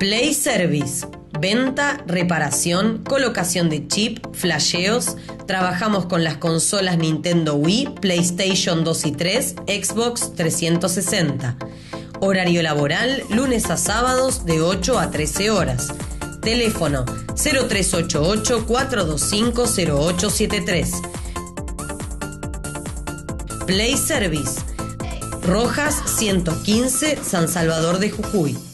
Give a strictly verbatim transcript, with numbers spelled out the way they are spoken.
Play Service. Venta, reparación, colocación de chip, flasheos. Trabajamos con las consolas Nintendo Wii, PlayStation dos y tres, Xbox trescientos sesenta. Horario laboral, lunes a sábados de ocho a trece horas. Teléfono cero tres ocho ocho, cuatro dos cinco, cero ocho siete tres. Play Service. Rojas ciento quince, San Salvador de Jujuy.